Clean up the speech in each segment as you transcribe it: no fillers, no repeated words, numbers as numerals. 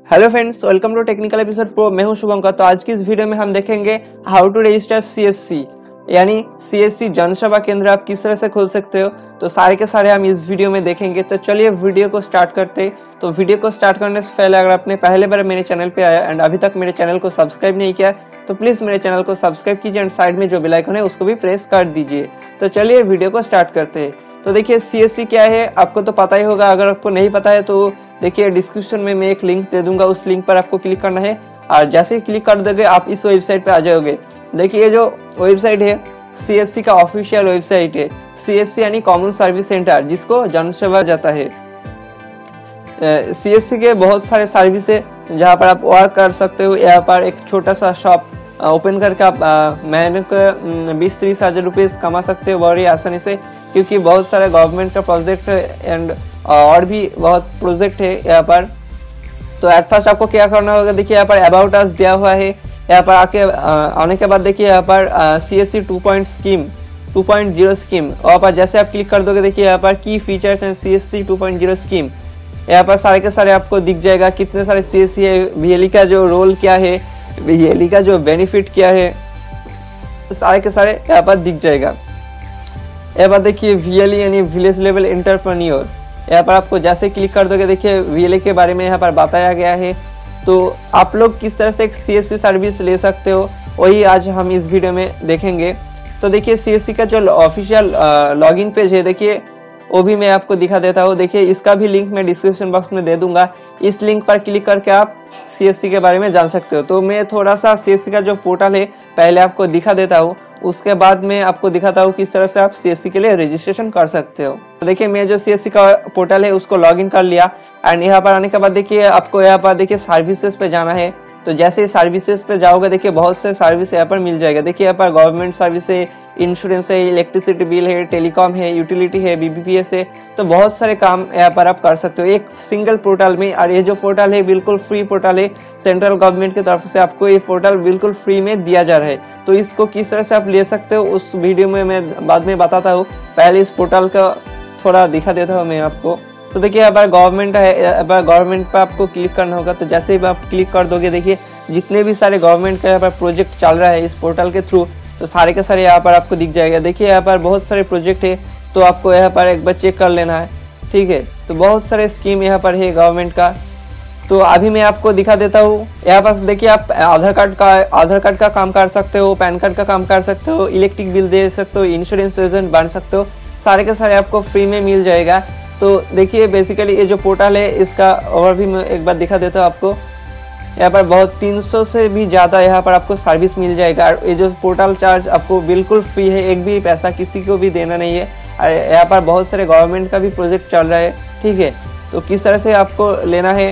Hello friends, welcome to technical episode pro. मैं हूं शुभंकर। तो आज की इस वीडियो में हम देखेंगे हाउ टू रजिस्टर सीएससी, यानी सीएससी जनसेवा केंद्र आप किस तरह से खोल सकते हो। तो सारे के सारे हम इस वीडियो में देखेंगे। तो चलिए वीडियो को स्टार्ट करते हैं। तो वीडियो को स्टार्ट करने से पहले अगर आपने पहले बार मेरे चैनल पे आया एंड अभी तक मेरे चैनल को सब्सक्राइब नहीं किया तो प्लीज मेरे चैनल को सब्सक्राइब कीजिए एंड साइड में जो बेल आइकन है उसको भी प्रेस कर दीजिए। तो चलिए वीडियो को स्टार्ट करते हैं। तो देखिए सीएससी क्या है आपको तो पता ही होगा। अगर आपको नहीं पता है तो देखिए डिस्क्रिप्शन में मैं एक लिंक दे दूंगा, उस लिंक पर आपको क्लिक करना है और जैसे ही क्लिक कर दोगे आप इस वेबसाइट पे आ जाओगे। देखिए ये जो वेबसाइट है सीएससी का ऑफिशियल वेबसाइट है। सीएससी यानी कॉमन सर्विस सेंटर, जिसको जनसेवा जाता है। सीएससी के बहुत सारे सर्विस है जहाँ पर आप वर्क कर सकते हो। यहाँ पर एक छोटा सा शॉप ओपन करके आप महीने को 20-30 हज़ार रुपये कमा सकते हो बड़ी आसानी से, क्योंकि बहुत सारे गवर्नमेंट का प्रोजेक्ट एंड और भी बहुत प्रोजेक्ट है यहाँ पर। तो एट फर्स्ट आपको क्या करना होगा, देखिए यहाँ पर अबाउट अस दिया हुआ है। यहाँ पर आने के बाद देखिए यहाँ पर सीएससी 2.0 स्कीम, और पर जैसे आप क्लिक कर दोगे देखिए यहाँ पर की फीचर्स एंड सीएससी 2.0 स्कीम। यहाँ पर सारे के सारे आपको दिख जाएगा कितने सारे सीएससी है, वीएलई का जो रोल क्या है, वीएलई का जो बेनिफिट क्या है, सारे के सारे यहाँ पर दिख जाएगा। यहाँ पर देखिए वीएलई यानी विलेज लेवल एंटरप्रेन्योर। यहाँ पर आपको जैसे क्लिक कर दोगे देखिए वीएलई के बारे में यहाँ पर बताया गया है। तो आप लोग किस तरह से एक सीएससी सर्विस ले सकते हो वही आज हम इस वीडियो में देखेंगे। तो देखिए सीएससी का जो ऑफिशियल लॉगिन पेज है देखिए वो भी मैं आपको दिखा देता हूँ। देखिए इसका भी लिंक मैं डिस्क्रिप्शन बॉक्स में दे दूंगा। इस लिंक पर क्लिक करके आप सीएससी के बारे में जान सकते हो। तो मैं थोड़ा सा सीएससी का जो पोर्टल है पहले आपको दिखा देता हूँ, उसके बाद मैं आपको दिखाता हूँ किस तरह से आप सीएससी के लिए रजिस्ट्रेशन कर सकते हो। तो देखिए मैं जो सीएससी का पोर्टल है उसको लॉगिन कर लिया एंड यहाँ पर आने के बाद देखिए आपको यहाँ पर देखिए सर्विसेज पे जाना है। तो जैसे ही सर्विसेज पे जाओगे देखिए बहुत से सर्विस यहाँ पर मिल जाएगा। देखिए यहाँ पर गवर्नमेंट सर्विस है, इंश्योरेंस है, इलेक्ट्रिसिटी बिल है, टेलीकॉम है, यूटिलिटी है, बीबीपीएस है। तो बहुत सारे काम यहाँ पर आप कर सकते हो एक सिंगल पोर्टल में। और ये जो पोर्टल है बिल्कुल फ्री पोर्टल है, सेंट्रल गवर्नमेंट की तरफ से आपको ये पोर्टल बिल्कुल फ्री में दिया जा रहा है। तो इसको किस तरह से आप ले सकते हो उस वीडियो में मैं बाद में बताता हूँ। पहले इस पोर्टल का थोड़ा दिखा देता हूँ मैं आपको। तो देखिए यहाँ पर गवर्नमेंट है, यहाँ पर गवर्नमेंट पर आपको क्लिक करना होगा। तो जैसे ही आप क्लिक कर दोगे देखिए जितने भी सारे गवर्नमेंट का यहाँ पर प्रोजेक्ट चल रहा है इस पोर्टल के थ्रू, तो सारे के सारे यहाँ पर आपको दिख जाएगा। देखिए यहाँ पर बहुत सारे प्रोजेक्ट है, तो आपको यहाँ पर एक बार चेक कर लेना है, ठीक है। तो बहुत सारे स्कीम यहाँ पर है गवर्नमेंट का। तो अभी मैं आपको दिखा देता हूँ। यहाँ पर देखिए आप आधार कार्ड का काम कर सकते हो, पैन कार्ड का काम कर सकते हो, इलेक्ट्रिक बिल दे सकते हो, इंश्योरेंस एजेंट बन सकते हो, सारे के सारे आपको फ्री में मिल जाएगा। तो देखिए बेसिकली ये जो पोर्टल है इसका ओवरव्यू मैं एक बार दिखा देता हूँ आपको। यहाँ पर बहुत 300 से भी ज़्यादा यहाँ पर आपको सर्विस मिल जाएगा। ये जो पोर्टल चार्ज आपको बिल्कुल फ्री है, एक भी पैसा किसी को भी देना नहीं है। और यहाँ पर बहुत सारे गवर्नमेंट का भी प्रोजेक्ट चल रहा है, ठीक है। तो किस तरह से आपको लेना है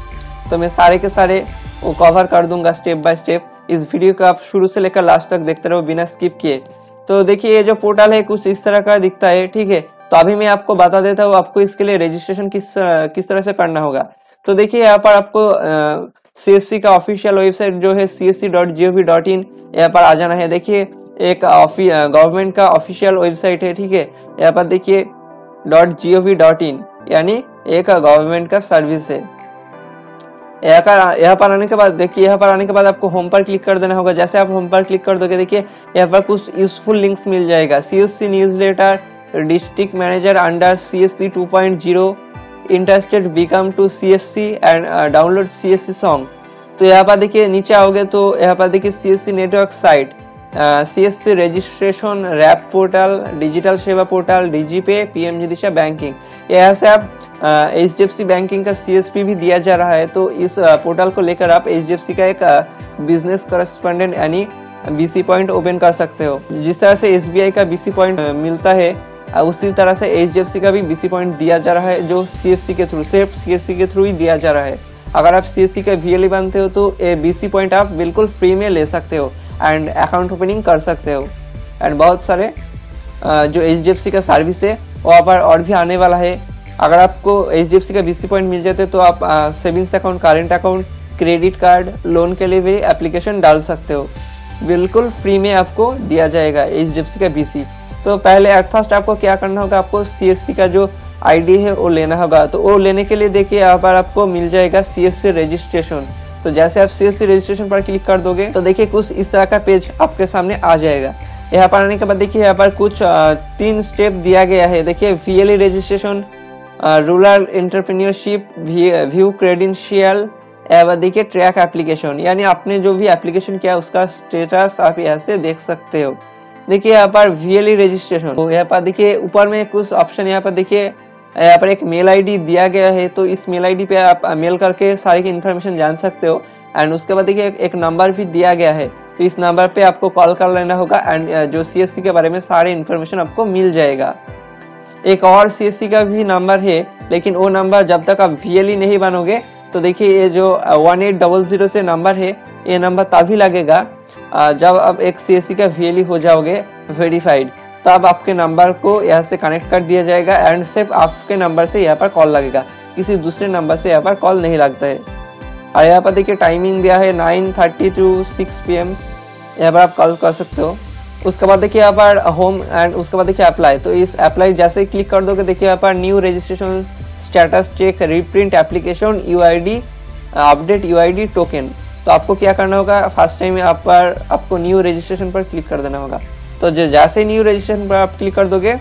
तो मैं सारे के सारे वो कवर कर दूंगा स्टेप बाय स्टेप। इस वीडियो को आप शुरू से लेकर लास्ट तक देखते रहो बिना स्किप किए। तो देखिए ये जो पोर्टल है कुछ इस तरह का दिखता है, ठीक है। तो अभी मैं आपको बता देता हूँ आपको इसके लिए रजिस्ट्रेशन किस तरह से करना होगा। तो देखिए यहाँ पर आपको सीएससी का ऑफिशियल वेबसाइट जो है csc.gov.in, यहाँ पर आ जाना है। देखिए एक गवर्नमेंट का ऑफिशियल वेबसाइट है, ठीक है। यहाँ पर देखिए .gov.in यानी एक गवर्नमेंट का सर्विस है। यहाँ पर आने के बाद देखिए यहाँ पर आने के बाद आपको होम पर क्लिक कर देना होगा। जैसे आप होम पर क्लिक कर दोगे देखिए यहाँ पर कुछ यूजफुल लिंक्स मिल जाएगा। CSC newsletter, district manager under CSC 2.0, interested become to CSC and download CSC song. तो यहाँ पर देखिए नीचे आओगे तो यहाँ पर देखिए CSC network site, CSC registration, rap portal, digital Seva portal, DigiPay, PMG Disha banking. यहाँ से आप एचडीएफसी बैंकिंग का सीएसपी भी दिया जा रहा है। तो इस पोर्टल को लेकर आप एचडीएफसी का एक बिजनेस करस्पॉन्डेंट यानी बीसी पॉइंट ओपन कर सकते हो। जिस तरह से एसबीआई का बीसी पॉइंट मिलता है उसी तरह से एचडीएफसी का भी बीसी पॉइंट दिया जा रहा है, जो सीएससी के थ्रू, सिर्फ सीएससी के थ्रू ही दिया जा रहा है। अगर आप सीएससी का वीएलई बनते हो तो ये बीसी पॉइंट आप बिल्कुल फ्री में ले सकते हो एंड अकाउंट ओपनिंग कर सकते हो। एंड बहुत सारे जो एचडीएफसी का सर्विस है वहाँ पर और भी आने वाला है। अगर आपको एचडीएफसी का बीसी पॉइंट मिल जाते तो आप savings account, current account, credit card, loan के लिए भी एप्लीकेशन डाल सकते हो। बिल्कुल फ्री में आपको दिया जाएगा एचडीएफसी का बीसी। तो पहले एट फर्स्ट आपको क्या करना होगा, आपको सीएससी का जो आईडी है वो लेना होगा। तो वो लेने के लिए देखिए यहाँ पर आपको मिल जाएगा CSC रजिस्ट्रेशन। तो जैसे आप CSC रजिस्ट्रेशन पर क्लिक कर दोगे तो देखिए कुछ इस तरह का पेज आपके सामने आ जाएगा। यहाँ पर आने के बाद देखिए यहाँ पर कुछ 3 स्टेप दिया गया है। देखिए VLE registration, rural entrepreneurship, view credential, एवं देखिए ट्रैक एप्लीकेशन, यानी आपने जो भी एप्लीकेशन किया उसका स्टेटस आप यहाँ से देख सकते हो। देखिए यहाँ पर VLE रजिस्ट्रेशन, तो यहाँ पर देखिए ऊपर में कुछ ऑप्शन, यहाँ पर देखिए यहाँ पर एक मेल आईडी दिया गया है। तो इस मेल आईडी पे आप मेल करके सारी की इन्फॉर्मेशन जान सकते हो। एंड उसके बाद देखिए एक नंबर भी दिया गया है, तो इस नंबर पे आपको कॉल कर लेना होगा एंड जो CSC के बारे में सारी इन्फॉर्मेशन आपको मिल जाएगा। एक और CSC का भी नंबर है, लेकिन वो नंबर जब तक आप VLE नहीं बनोगे तो देखिए ये जो 1800 से नंबर है, ये नंबर तभी लगेगा जब आप एक CSC का VLE हो जाओगे वेरीफाइड, तब आपके नंबर को यहाँ से कनेक्ट कर दिया जाएगा एंड सिर्फ आपके नंबर से यहाँ पर कॉल लगेगा, किसी दूसरे नंबर से यहाँ पर कॉल नहीं लगता है। और यहाँ पर देखिए टाइमिंग दिया है 9:30 to 6 PM, यहाँ पर आप कॉल कर सकते हो। उसके बाद देखिए यहाँ पर होम एंड उसके बाद देखिए अप्लाई। तो इस अप्लाई जैसे ही क्लिक कर दोगे देखिए यहाँ पर new registration status check, reprint application, UID update, UID token. तो आपको क्या करना होगा, फर्स्ट टाइम आपको न्यू रजिस्ट्रेशन पर क्लिक कर देना होगा। तो जैसे न्यू रजिस्ट्रेशन पर आप क्लिक कर दोगे,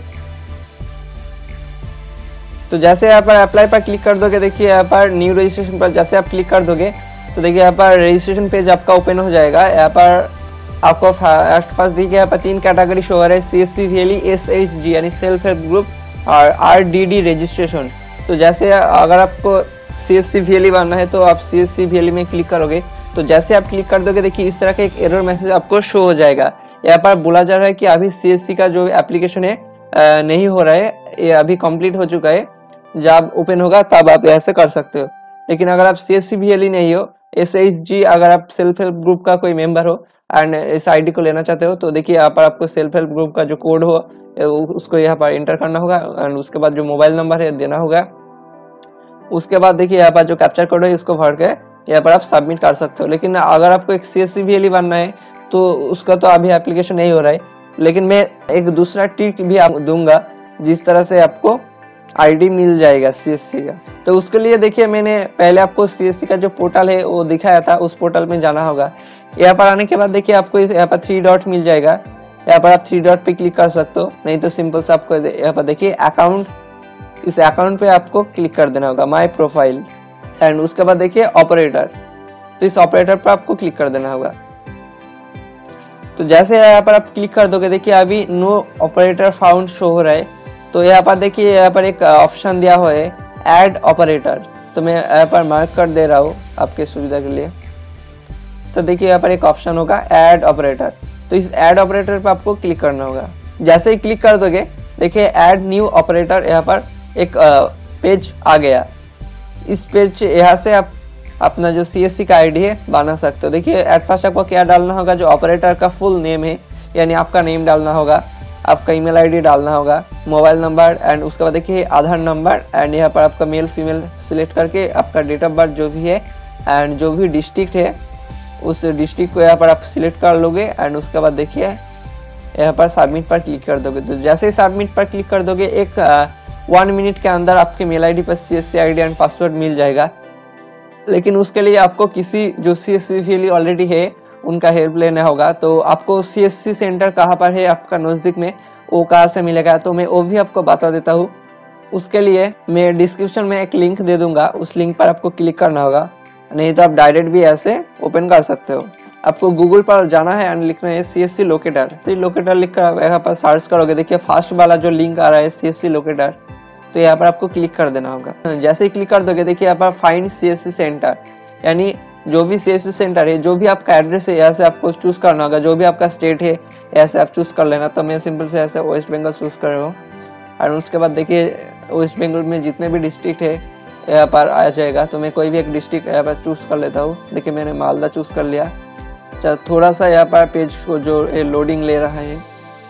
तो जैसे यहाँ पर अप्लाई पर क्लिक कर दोगे, देखिए यहाँ पर न्यू रजिस्ट्रेशन पर जैसे आप क्लिक कर दोगे तो देखिए यहाँ पर रजिस्ट्रेशन पेज आपका ओपन हो जाएगा। यहाँ पर आपको फर्स्ट देखिए यहाँ पर 3 कैटेगरी शो हो रहा है, CSC VLE, SHG यानी सेल्फ हेल्प ग्रुप और RDD रजिस्ट्रेशन। तो जैसे अगर आपको CSC VLE बनना है तो आप CSC VLE में क्लिक करोगे। तो जैसे आप क्लिक कर दोगे देखिए इस तरह का एक एरर मैसेज आपको शो हो जाएगा। यहाँ पर बोला जा रहा है कि अभी CSC का जो एप्लीकेशन है नहीं हो रहा है, ये अभी कंप्लीट हो चुका है, जब ओपन होगा तब आप ऐसे कर सकते हो। लेकिन अगर आप CSC VLE नहीं हो, SHG अगर आप सेल्फ हेल्प ग्रुप का कोई मेंबर हो एंड इस आईडी को लेना चाहते हो, तो देखिए यहाँ पर आपको सेल्फ हेल्प ग्रुप का जो कोड हो उसको यहाँ पर एंटर करना होगा एंड उसके बाद जो मोबाइल नंबर है देना होगा। उसके बाद देखिए यहाँ पर जो कैप्चर कोड है इसको भर के यहाँ पर आप सबमिट कर सकते हो। लेकिन अगर आपको एक CSC VLE बनना है तो उसका तो अभी एप्लीकेशन नहीं हो रहा है, लेकिन मैं एक दूसरा ट्रिक भी आप दूंगा जिस तरह से आपको आईडी मिल जाएगा CSC का। तो उसके लिए देखिए मैंने पहले आपको CSC का जो पोर्टल है वो दिखाया था, उस पोर्टल में जाना होगा। यहाँ पर आने के बाद देखिए आपको यहाँ पर 3 डॉट मिल जाएगा, यहाँ पर आप 3 डॉट पे क्लिक कर सकते हो, नहीं तो सिंपल से आपको यहाँ पर देखिए अकाउंट, इस अकाउंट पे आपको क्लिक कर देना होगा, माई प्रोफाइल एंड उसके बाद देखिए ऑपरेटर, तो इस ऑपरेटर पर आपको क्लिक कर देना होगा। तो जैसे यहाँ पर आप क्लिक कर दोगे देखिए अभी नो ऑपरेटर फाउंड शो हो रहा है। तो यहाँ पर देखिए यहाँ पर एक ऑप्शन दिया हुआ है ऐड ऑपरेटर, तो मैं यहाँ पर मार्क कर दे रहा हूँ आपके सुविधा के लिए। तो देखिए यहाँ पर एक ऑप्शन होगा ऐड ऑपरेटर, तो इस ऐड ऑपरेटर पर आपको क्लिक करना होगा। जैसे ही क्लिक कर दोगे देखिए ऐड न्यू ऑपरेटर, यहाँ पर एक पेज आ गया। इस पेज यहाँ से आप अपना जो CSC का आईडी है बना सकते हो। देखिए एट फर्स्ट आपको क्या डालना होगा, जो ऑपरेटर का फुल नेम है यानी आपका नेम डालना होगा, आपका ईमेल आईडी डालना होगा, मोबाइल नंबर एंड उसके बाद देखिए आधार नंबर एंड यहाँ पर आपका मेल फीमेल सिलेक्ट करके आपका डेट ऑफ बर्थ जो भी है एंड जो भी डिस्ट्रिक्ट है उस डिस्ट्रिक्ट को यहाँ पर आप सिलेक्ट कर लोगे एंड उसके बाद देखिए यहाँ पर सबमिट पर क्लिक कर दोगे। तो जैसे ही सबमिट पर क्लिक कर दोगे एक 1 मिनट के अंदर आपके मेल आईडी पर CSC आईडी एंड पासवर्ड मिल जाएगा। लेकिन उसके लिए आपको किसी जो CSC VLE ऑलरेडी है उनका हेल्प लेना होगा। तो आपको CSC सेंटर कहाँ पर है आपका नज़दीक में, वो कहाँ से मिलेगा, तो मैं वो भी आपको बता देता हूँ। उसके लिए मैं डिस्क्रिप्शन में एक लिंक दे दूंगा, उस लिंक पर आपको क्लिक करना होगा, नहीं तो आप डायरेक्ट भी ऐसे ओपन कर सकते हो। आपको गूगल पर जाना है एंड लिखना है CSC लोकेटर। तो लोकेटर लिख कर यहाँ पर सर्च करोगे, देखिए फर्स्ट वाला जो लिंक आ रहा है CSC लोकेटर, तो यहाँ पर आपको क्लिक कर देना होगा। जैसे ही क्लिक कर दोगे देखिए यहाँ पर फाइंड CSC सेंटर, यानी जो भी CSC सेंटर है, जो भी आपका एड्रेस है यहाँ से आपको चूज करना होगा, जो भी आपका स्टेट है ऐसे आप चूज कर लेना। तो मैं सिंपल से ऐसे वेस्ट बंगाल चूज कर रहा हूँ और उसके बाद देखिए वेस्ट बंगाल में जितने भी डिस्ट्रिक्ट है यहाँ पर आ जाएगा। तो मैं कोई भी एक डिस्ट्रिक्ट यहाँ पर चूज कर लेता हूँ। देखिए मैंने मालदा चूज कर लिया। चलो थोड़ा सा यहाँ पर पेज को जो लोडिंग ले रहा है,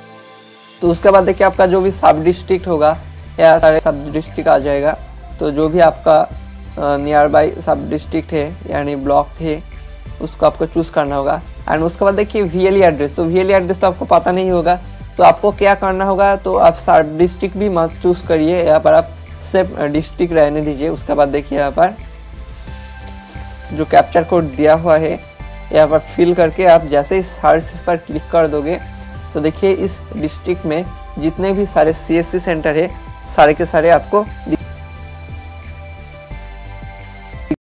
तो उसके बाद देखिए आपका जो भी सब डिस्ट्रिक्ट होगा या सारे सब डिस्ट्रिक्ट आ जाएगा। तो जो भी आपका नियर बाई सब डिस्ट्रिक्ट है यानी ब्लॉक है उसको आपको चूज करना होगा। एंड उसके बाद देखिए VLE एड्रेस, तो VLE एड्रेस तो आपको पता नहीं होगा, तो आपको क्या करना होगा, तो आप सब डिस्ट्रिक्ट भी मत चूज करिए, यहाँ पर आप सिर्फ डिस्ट्रिक्ट रहने दीजिए। उसके बाद देखिए यहाँ पर जो कैप्चर कोड दिया हुआ है यहाँ पर फिल करके आप जैसे ही सर्च पर क्लिक कर दोगे तो देखिए इस डिस्ट्रिक्ट में जितने भी सारे CSC सेंटर है सारे के सारे आपको